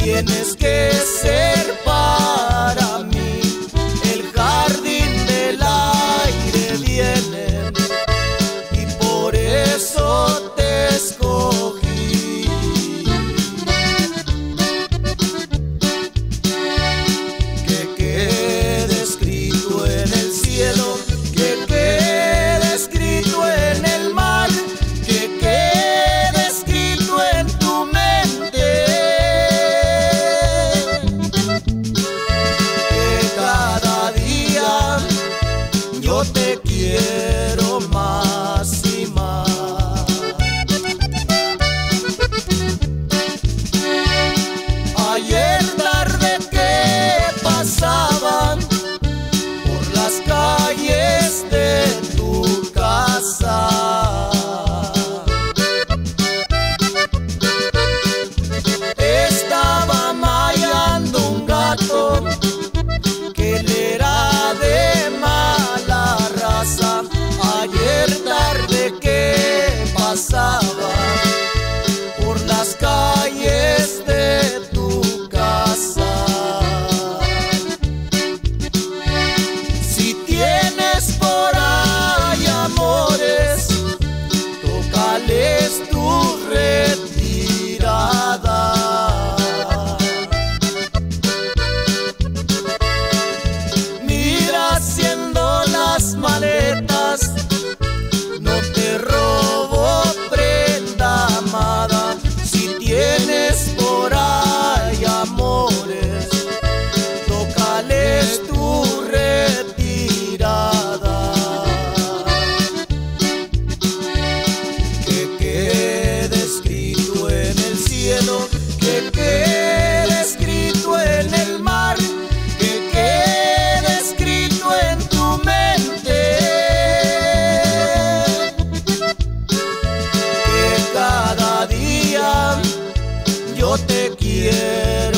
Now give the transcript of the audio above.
Tienes que ser para mí el jardín del aire viene, y por eso te escogí. Que quede escrito en el cielo, que quede escrito en el mar, que quede escrito en tu mente, que cada día yo te quiero más y más. Ayer tarde que pasaban por las calles de tu casa, estaba maullando un gato que él era de mala raza. Ayer tarde que pasaba por las calles de tu casa. Si tienes por ahí amores, tócales tu retirada. Mira haciendo las maletas, no te robo prenda amada. Si tienes por ahí amores, tócales tu retirada. Que quede escrito en el cielo, que quede escrito en el mar, que quede escrito en tu mente, que cada día yo te quiero